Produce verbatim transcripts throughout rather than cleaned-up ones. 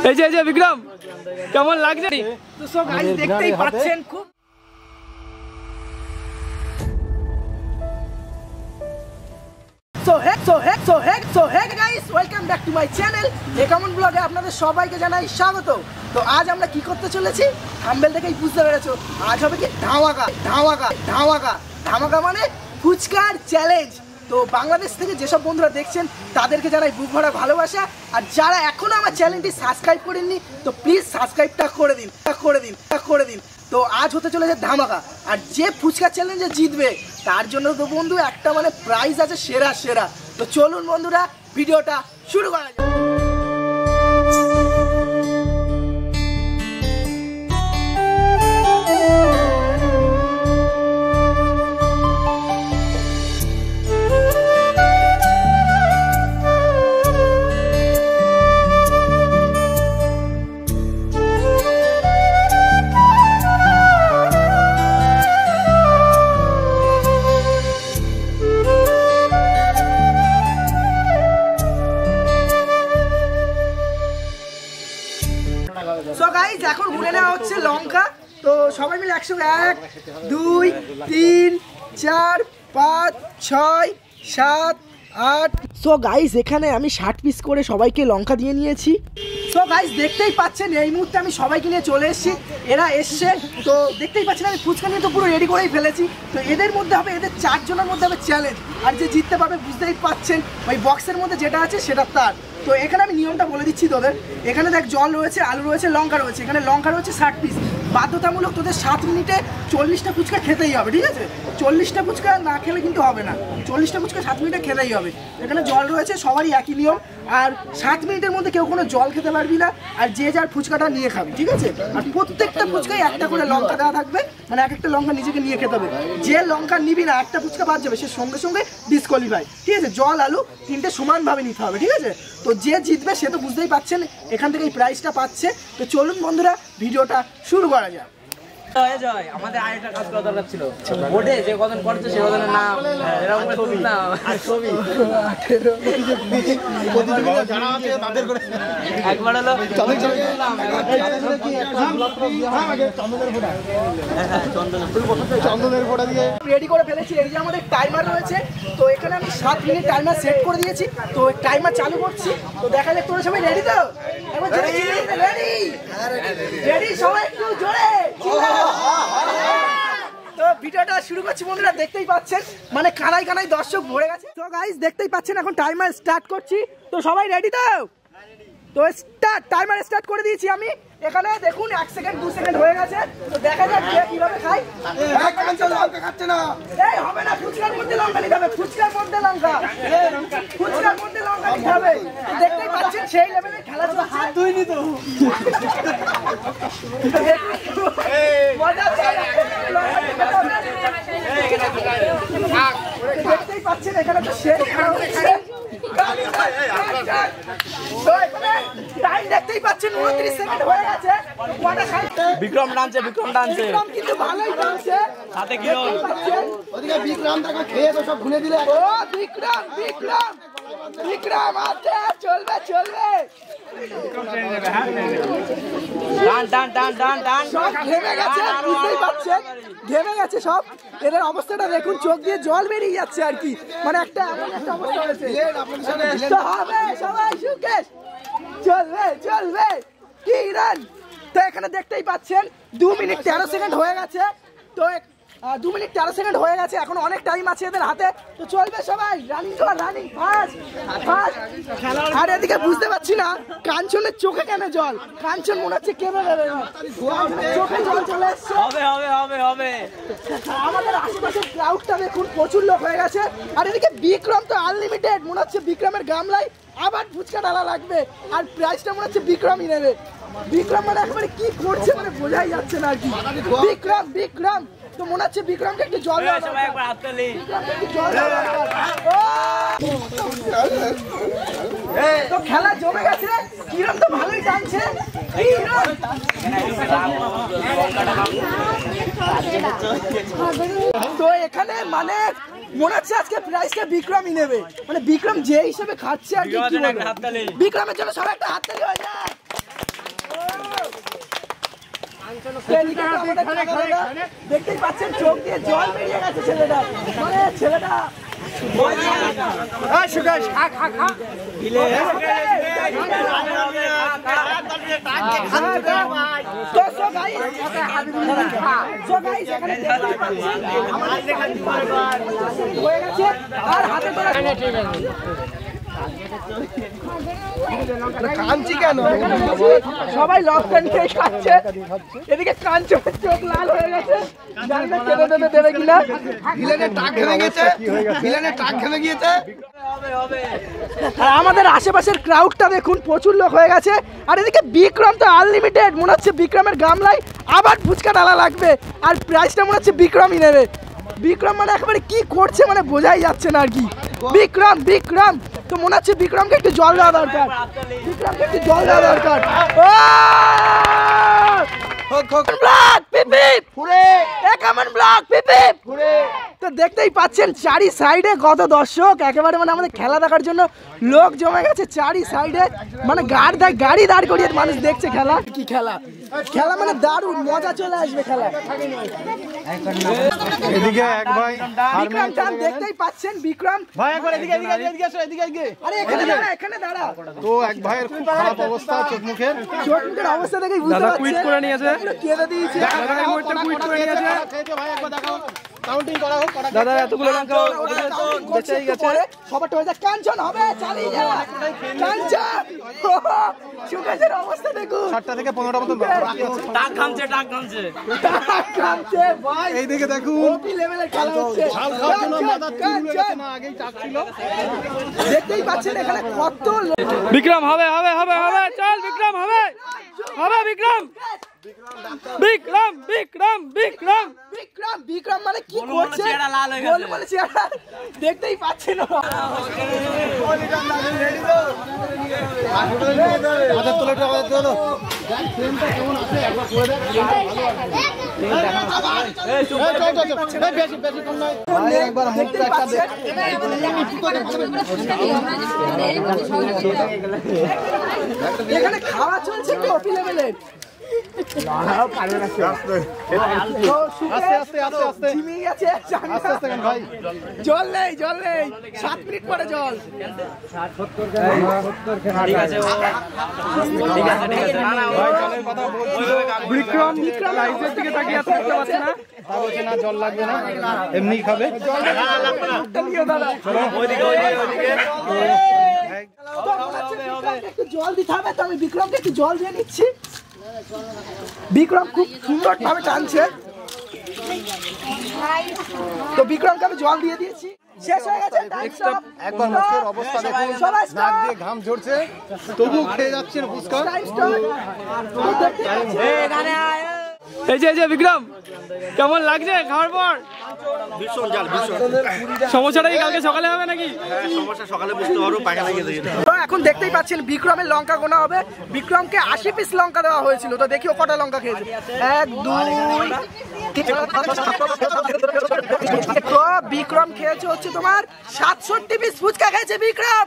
এই যে এই যে বিক্রম কেমন লাগছে? তো সব গাইস দেখতেই পাচ্ছেন খুব So hey, so hey, so hey, so hey guys, welcome back to my channel. একামন ব্লগে আপনাদের সবাইকে জানাই স্বাগত। তো আজ আমরা কি করতে চলেছি থাম্বনেল থেকেই বুঝতে পেরেছো। আজ হবে কি ধামাকা ধামাকা ধামাকা ধামাকা মানে ফুচকার চ্যালেঞ্জ। তো বাংলাদেশ থেকে যেসব বন্ধুরা দেখছেন তাদেরকে জানাই বুক ভরা ভালোবাসা। আর যারা এখনো আমার চ্যানেলটি সাবস্ক্রাইব করেননি তো প্লিজ সাবস্ক্রাইবটা করে দিন করে দিন করে দিন। তো আজ হতে চলেছে ধামাকা, আর যে ফুচকা চ্যালেঞ্জে জিতবে তার জন্য তো বন্ধু একটা মানে প্রাইজ আছে সেরা সেরা। তো চলুন বন্ধুরা ভিডিওটা শুরু করা যাক। সো গাইস এখন গুনে নেওয়া হচ্ছে লঙ্কা। তো সবাই মিলে একসঙ্গে এক দুই তিন চার পাঁচ ছয় সাত আট। সো গাইস এখানে আমি ষাট পিস করে সবাইকে লঙ্কা দিয়ে নিয়েছি। সো গাইস দেখতেই পাচ্ছেন এই মুহূর্তে আমি সবাইকে নিয়ে চলে এসেছি, এরা এসছে। তো দেখতেই পাচ্ছেন আমি ফুচকা নিয়ে তো পুরো রেডি করেই ফেলেছি। তো এদের মধ্যে হবে এদের চারজনের মধ্যে হবে চ্যালেঞ্জ, আর যে জিততে পারবে বুঝতেই পাচ্ছেন ওই বক্সের মধ্যে যেটা আছে সেটা তার। তো এখানে আমি নিয়মটা বলে দিচ্ছি তোদের। এখানে দেখ জল রয়েছে, আলু রয়েছে, লঙ্কা রয়েছে। এখানে লঙ্কা রয়েছে ষাট পিস। বাধ্যতামূলক তোদের সাত মিনিটে চল্লিশটা ফুচকা খেতেই হবে, ঠিক আছে? চল্লিশটা ফুচকা না খেলে কিন্তু হবে না, চল্লিশটা ফুচকা সাত মিনিটে খেতেই হবে। এখানে জল রয়েছে, সবারই একই নিয়ম। আর সাত মিনিটের মধ্যে কেউ কোনো জল খেতে পারবি না, আর যে যার ফুচকাটা নিয়ে খাবি, ঠিক আছে? আর প্রত্যেকটা ফুচকায় একটা করে লঙ্কা দেওয়া থাকবে, মানে এক একটা লঙ্কা নিজেকে নিয়ে খেতে হবে। যে লঙ্কা নিবি না একটা ফুচকা বাদ যাবে, সে সঙ্গে সঙ্গে ডিসকোয়ালিফাই, ঠিক আছে? জল আলু তিনটে সমানভাবে নিতে হবে, ঠিক আছে? তো যে জিতবে সে তো বুঝতেই পাচ্ছেন এখান থেকে এই প্রাইজটা পাচ্ছে। তো চলুন বন্ধুরা ভিডিওটা শুরু করা যাক। আমাদের আরেকটা কাজ করা দরকার ছিল, বোর্ডে যে কজন করছে সে কজনের নাম এরকম ছবি না আর ছবি জানা আছে তাদের করে একবার হলো চন্দনের ফোঁটা দিয়ে রেডি করে ফেলেছি। এই যে আমাদের টাইমার রয়েছে, তো এখানে আমি সাত মিনিট টাইমার সেট করে দিয়েছি। তো টাইমার চালু করছি। তো দেখা যাক তোরা সবাই রেডি তো? এবার রেডি রেডি সবাই একটু জোরে। তো ভিডিওটা শুরু করছি বন্ধুরা, দেখতেই পাচ্ছেন মানে কানাই কানাই দর্শক ভরে গেছে। তো গাইস দেখতেই পাচ্ছেন এখন টাইমার স্টার্ট করছি। তো সবাই রেডি তো? তো স্টার্ট, টাইমার স্টার্ট করে দিয়েছি আমি। এখানে দেখুন এক সেকেন্ড দু সেকেন্ড হয়ে গেছে। তো দেখা যাক কে কিভাবে খায়। খাচ্ছে না, এই হবে না, ফুচকার মধ্যে লঙ্কা নিতে হবে, ফুচকার মধ্যে লঙ্কা, ফুচকার মধ্যে লঙ্কা নিতে হবে। দেখতেই পাচ্ছেন সেই লেভেলে খেলা চলছে। হাত ধুইনি তো মজা হচ্ছে। দেখতেই পাচ্ছেন এখানে তো সেই টাইম দেখতেই পাচ্ছেন উনত্রিশ সেকেন্ড হয়ে গেছে। বিক্রম ডান্সে বিক্রম ডান্সে বিক্রম কিন্তু ভালোই ডান্সে। সাথে কিরণ ওদিকে বিক্রম তাকে খেয়ে তো সব ভুলে দিলে। ও বিক্রম বিক্রম বিক্রম আছে, চলবে চলবে। ডান ডান ডান ডান ডান সব ঘেমে গেছে, বুঝতেই পারছেন ঘেমে গেছে সব। এদের অবস্থাটা দেখুন, চোখ দিয়ে জল বেরিয়ে যাচ্ছে আর কি, মানে একটা এমন একটা অবস্থা হয়েছে। তো হবে সবাই সুকেশ, চলবে চলবে কি রান। তো এখানে দেখতেই পাচ্ছেন দু মিনিট তেরো সেকেন্ড হয়ে গেছে। তো দু মিনিট তেরো সেকেন্ড হয়ে গেছে, এখন অনেক টাইম আছে এদের হাতে। তো চলবে সবাই রানিং কর, রানিং ফাস্ট ফাস্ট। আর এদিকে বুঝতে পারছি না কাঞ্চনের চোখে কেন জল, কাঞ্চন মনে হচ্ছে কেমন চোখে জল চলে এসছে। হবে হবে হবে হবে আমাদের আশেপাশের ক্রাউডটা দেখুন প্রচুর লোক হয়ে গেছে। আর এদিকে বিক্রম তো আনলিমিটেড, মনে হচ্ছে বিক্রমের গামলায় আবার ফুচকা ডালা লাগবে, আর প্রাইসটা মনে হচ্ছে বিক্রমই নেবে। বিক্রম মানে একবারে কি করছে মানে বোঝাই যাচ্ছে না আর কি। বিক্রম বিক্রম তো মনে হচ্ছে বিক্রমকে একটু জল দাও, সবাই একবার হাত তালি। তো খেলা জমে গেছে, কিরণ তো ভালোই টানছে। তো এখানে মানে মনে হচ্ছে আজকে প্রাইজটা বিক্রমই নেবে, মানে বিক্রম যে হিসেবে খাচ্ছে আর কি। বিক্রমের জন্য সবাই একটা হাততালি হয়ে যায়। দেখতেই পাচ্ছেন চোখ দিয়ে জল বেরিয়ে গেছে ছেলেটা, মানে ছেলেটা কাঞ্চি কেন সবাই লঙ্কান খেয়ে খাচ্ছে, এদিকে কাঞ্চন চোখ লাল হয়ে গেছে, জানি না কেটে দেবে দেবে কিনা। ভিলেনের টাক ঘেমে গেছে, ভিলেনের টাক ঘেমে গিয়েছে। আর আমাদের আশেপাশের ক্রাউডটা দেখুন, প্রচুর লোক হয়ে গেছে। আর এদিকে বিক্রম তো আনলিমিটেড, মনে হচ্ছে বিক্রমের গামলায় আবার ফুচকা ডালা লাগবে, আর প্রাইসটা মনে হচ্ছে বিক্রমই নেবে। বিক্রম মানে একেবারে কি করছে মানে বোঝাই যাচ্ছে না আর কি। বিক্রম বিক্রম তো মনে হচ্ছে বিক্রমকে একটু জল দেওয়া দরকার, বিক্রমকে একটু জল দেওয়া দরকার। তো দেখতেই পাচ্ছেন চারি সাইডে কত দর্শক, একেবারে মানে আমাদের খেলা দেখার জন্য লোক জমে গেছে চারি সাইডে, মানে গাড়ি গাড়ি দাঁড় করিয়ে মানুষ দেখছে খেলা। কি খেলা, খেলা মানে দারুণ মজা চলে আসবে খেলা। এদিকে এক ভাই বিক্রম চান দেখতেই পাচ্ছেন, বিক্রম ভাই একবার এদিকে এদিকে এদিকে আসো, এদিকে এদিকে। আরে এখানে দাঁড়া, এখানে দাঁড়া। তো এক ভাইয়ের খুব খারাপ অবস্থা, চোখ মুখের চোখ মুখের অবস্থা দেখেই বুঝতে পারছেন। দাদা কুইট করে নিয়েছে, কেটে দিয়েছে দাদা, এই মুহূর্তে কুইট করে নিয়েছে। ভাই একবার দেখাও, কাউন্টিং করা হোক। দাদা এতগুলো লঙ্কা বেঁচেই গেছে, সবারটা হয়ে যায়। কাঞ্চন হবে, চালিয়ে যা কাঞ্চন। সুকেশের অবস্থা দেখুন, সাতটা থেকে পনেরোটা মতো টাক ঘামছে টাক ঘামছে টাক ঘামছে ভাই। এই দিকে দেখুন, ওপি লেভেলের খেলা হচ্ছে। ঝাল খাওয়ার জন্য মাথা চুল গেছে না, আগেই টাক ছিল। দেখতেই পাচ্ছেন এখানে কত বিক্রম হবে হবে হবে হবে, চল বিক্রম হবে হবে, বিক্রম বিক্রম বিক্রম বিক্রম বিক্রম বিক্রম মানে কি করছে, চেহারা লাল হয়ে গেছে। বল বলে চেহারা দেখতেই পাচ্ছেন। আমাদের তোলো একটু, আমাদের তোলো। কেমন আছে একবার করে দেখ। বেশি বেশি কম নয় ভাই, একবার মুখটা একটা দেখ। এখানে খাওয়া চলছে কি ওপি লেভেলের। আস্তে আস্তে আস্তে আস্তে জিমে গেছে, আস্তে আস্তে কেন ভাই, জল নেই জল নেই, সাত মিনিট পরে জল। ঠিক আছে ও ঠিক আছে ঠিক আছে না না ও বিক্রম বিক্রম লাইটের দিকে তাকিয়ে আছে, দেখতে পাচ্ছি না, তা বলছে না জল লাগবে না, এমনি খাবে। ওইদিকে ওইদিকে ওইদিকে একটু জল দিতে হবে, তো আমি বিক্রমকে একটু জল দিয়ে নিচ্ছি। বিক্রম খুব সুন্দর ভাবে টানছে, তো বিক্রমকে আমি জল দিয়ে দিয়েছি। শেষ হয়ে গেছে, একবার মুখের অবস্থা দেখুন, সবাই নাক দিয়ে ঘাম ঝরছে, তবু খেয়ে যাচ্ছেন ফুচকা। এখানে আয়। এই যে এই যে বিক্রম কেমন লাগছে খাওয়ার পর? ভীষণ জাল, ভীষণ সমস্যাটা কি কালকে সকালে হবে নাকি? হ্যাঁ, সমস্যা সকালে বুঝতে পারবো, পায়খানা গিয়ে দেখি। তো এখন দেখতেই পাচ্ছেন বিক্রমের লঙ্কা গোনা হবে। বিক্রমকে আশি পিস লঙ্কা দেওয়া হয়েছিল, তো দেখি ও কটা লঙ্কা খেয়েছে। এক দুই তো বিক্রম খেয়েছে হচ্ছে তোমার সাতষট্টি পিস ফুচকা খেয়েছে বিক্রম।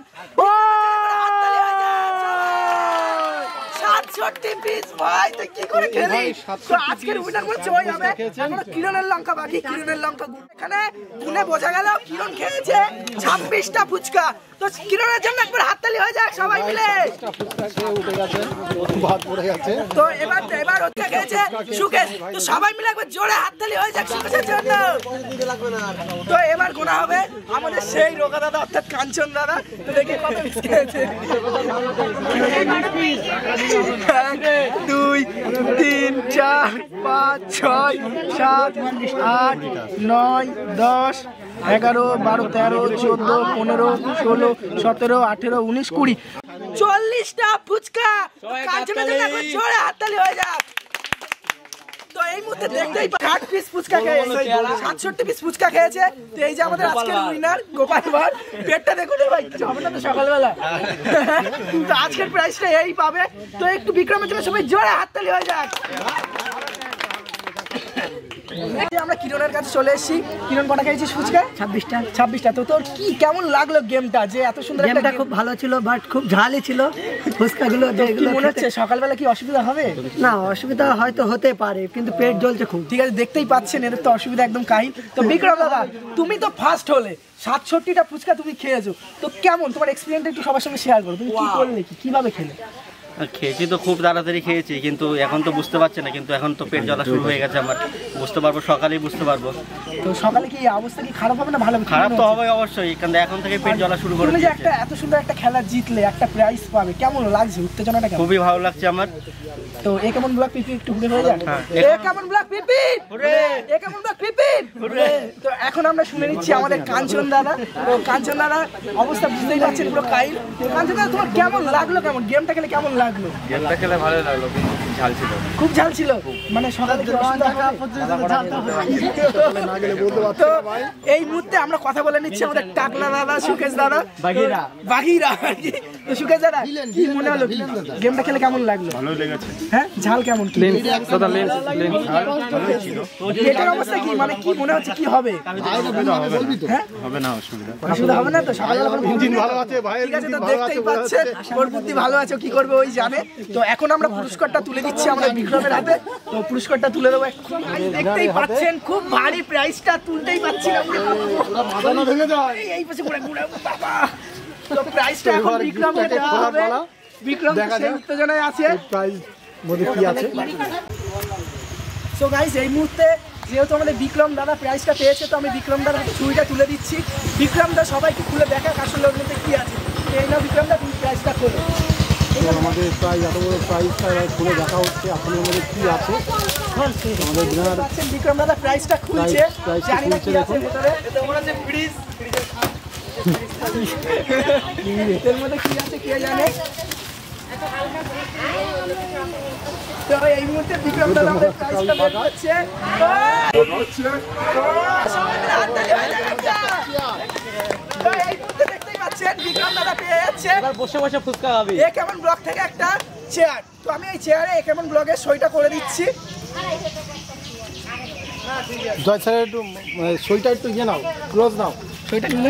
সাতষট্টি পিস ভাই, তুই কি করে খেলি? তো আজকের উইনার হচ্ছে ওই হবে। এখনো কিরণের লঙ্কা বাকি, কিরণের লঙ্কা এখানে গুনে বোঝা গেল কিরণ খেয়েছে ছাব্বিশটা ফুচকা। তো কিরণের জন্য একবার হাততালি হয়ে যাক সবাই মিলে। তো এবার এবার হচ্ছে খেয়েছে সুকেশ, তো সবাই মিলে একবার জোরে হাততালি হয়ে যাক সুকেশের জন্য। তো এবার গোনা হবে আমাদের সেই রোগা দাদা অর্থাৎ কাঞ্চন দাদা। তো দেখি কত পিস খেয়েছে। এক দুই তিন চার পাঁচ ছয় সাত আট নয় দশ এগারো বারো তেরো চোদ্দ পনেরো ষোলো সতেরো আঠেরো উনিশ কুড়ি চল্লিশটা ফুচকা। কাঞ্চনের জন্য একবার জোরে হাততালি হয়ে যাক। তো এই মুহূর্তে দেখতেই ষাট পিস ফুচকা খেয়েছে, সাতষট্টি পিস ফুচকা খেয়েছে। তো এই যে আমাদের আজকের উইনার গোপাল ভাট, পেটটা দেখুন ভাই, কিছু হবে না তো সকালবেলা। তো আজকের প্রাইসটা এই পাবে। তো একটু বিক্রমের জন্য সবাই জোরে হাততালি হয়ে যাক। আমরা কিরণের কাছে চলে এসেছি। কিরণ কটা খেয়েছিস ফুচকা? ছাব্বিশটা। ছাব্বিশটা। তো তোর কি কেমন লাগলো গেমটা, যে এত সুন্দর একটা গেমটা খুব ভালো ছিল, বাট খুব ঝালই ছিল ফুচকাগুলো। কি মনে হচ্ছে সকালবেলা কি অসুবিধা হবে? না, অসুবিধা হয়তো হতে পারে, কিন্তু পেট জ্বলছে খুব। ঠিক আছে, দেখতেই পাচ্ছেন এদের তো অসুবিধা একদম কাহিল। তো বিক্রম দাদা, তুমি তো ফার্স্ট হলে, সাতষট্টিটা ফুচকা তুমি খেয়েছো, তো কেমন তোমার এক্সপিরিয়েন্সটা একটু সবার সঙ্গে শেয়ার করো। তুমি কি করলে, কি কিভাবে খেলে? খেয়েছি তো খুব তাড়াতাড়ি খেয়েছি, কিন্তু এখন তো বুঝতে পারছি না, কিন্তু এখন তো পেট জ্বালা শুরু হয়ে গেছে আমার। বুঝতে পারবো সকালেই বুঝতে পারবো। তো সকালে কি অবস্থা কি খারাপ হবে না ভালো হবে? খারাপ তো হবে অবশ্যই, কারণ এখন থেকে পেট জ্বালা শুরু করে তুমি যে একটা এত সুন্দর একটা খেলা জিতলে, একটা প্রাইজ পাবে, কেমন লাগছে? উত্তেজনাটা কেমন? খুবই ভালো লাগছে আমার। তো এ কেমন ব্লক পিপি একটু ঘুরে হয়ে যাক। এ কেমন ব্লক পিপি, এ কেমন ব্লক পিপি। তো এখন আমরা শুনে নিচ্ছি আমাদের কাঞ্চন দাদা। তো কাঞ্চন দাদা অবস্থা বুঝতেই পারছেন পুরো কাইল। কাঞ্চন দাদা, তোমার কেমন লাগলো, কেমন গেমটা খেলে কেমন লাগলো? গেমটা খেলে ভালো লাগলো, কিন্তু ঝাল ছিল। খুব ঝাল ছিল, মানে সকালে কি অসুবিধা হবে? তো এই মুহূর্তে আমরা কথা বলে নিচ্ছি আমাদের টাকলা দাদা, সুকেশ দাদা, বাঘিরা বাঘিরা তো সুকেশ দাদা, কি মনে হলো, গেমটা খেলে কেমন লাগলো? ভালোই লেগেছে। হ্যাঁ, ঝাল কেমন? কি দাদা লেন্স লেন্স এটার অবস্থা কি, মানে কি মনে হচ্ছে কি হবে? হ্যাঁ, হবে না অসুবিধা। অসুবিধা হবে না তো? সকালবেলা কোনো ইঞ্জিন ভালো আছে ভাই, ঠিক আছে, তো দেখতেই পাচ্ছেন ওর বুদ্ধি ভালো আছে, কি করবে ওই জানে। তো এখন আমরা পুরস্কারটা তুলে দিচ্ছি আমাদের বিক্রমের হাতে। তো পুরস্কারটা তুলে দেবো এখন। দেখতেই পাচ্ছেন খুব ভারী প্রাইসটা তুলতেই পাচ্ছি না। মাথা ভেঙে যায়। এই পাশে ঘুরে ঘুরে বাবা। তো প্রাইসটা এখন বিক্রমকে দেওয়া হবে। বিক্রম সেই উত্তেজনায় আছে। প্রাইস মধ্যে কি আছে? সো গাইস, এই মুহূর্তে যেহেতু আমাদের বিক্রম দাদা প্রাইসটা পেয়েছে, তো আমি বিক্রম দাদার হাতে ছুরিটা তুলে দিচ্ছি। বিক্রম দা সবাইকে খুলে দেখা আসলে ওর মধ্যে কি আছে। এই নাও বিক্রম দা, তুমি প্রাইসটা খোলো। আমাদের প্রাইস এত বড় প্রাইসটা খুলে দেখা হচ্ছে, আসলে আমাদের কি আছে। আমাদের বিনার পাচ্ছেন বিক্রম দাদা প্রাইসটা খুলছে, প্রাইসটা জানি না কি খুলছে, আছে ভিতরে। এটা মনে হচ্ছে ফ্রিজ, এর মধ্যে কি আছে কে জানে। তো এই মুহূর্তে বিক্রম দাদা আমাদের প্রাইসটা বের করছে। তো এই মুহূর্তে দেখতেই পাচ্ছেন বিক্রম দাদা পেয়ে যাচ্ছে বসে বসে ফুচকা খাবি। এ কেমন ব্লগ থেকে একটা চেয়ার। তো আমি এই চেয়ারে এ কেমন ব্লগের সইটা করে দিচ্ছি। জয় স্যার একটু সইটা একটু ইয়ে নাও, ক্লোজ নাও সইটা নিলে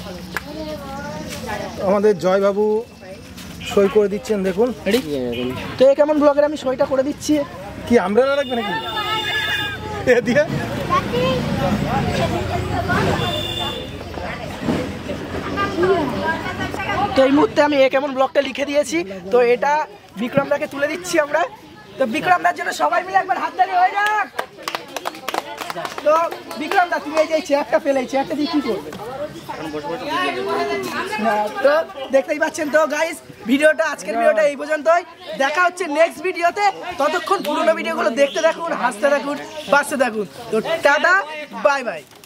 আমাদের জয়বাবু সই করে দিচ্ছেন, দেখুন। তো এ কেমন ব্লগের আমি সইটা করে দিচ্ছি। কি আমব্রেলা লাগবে নাকি এ দিয়ে? তো এই মুহূর্তে আমি এ কেমন ব্লগটা লিখে দিয়েছি। তো এটা বিক্রম দাকে তুলে দিচ্ছি আমরা। তো বিক্রম দার জন্য সবাই মিলে একবার হাততালি হয়ে যাক। তো বিক্রম দা, তুমি এই যে চেয়ারটা পেলে, এই চেয়ারটা দিয়ে কি করবে? তো দেখতেই পাচ্ছেন। তো গাইস, ভিডিওটা আজকের ভিডিওটা এই পর্যন্তই। দেখা হচ্ছে নেক্সট ভিডিওতে। ততক্ষণ পুরোনো ভিডিওগুলো দেখতে থাকুন, হাসতে থাকুন, বাঁচতে থাকুন। তো টাটা, বাই বাই।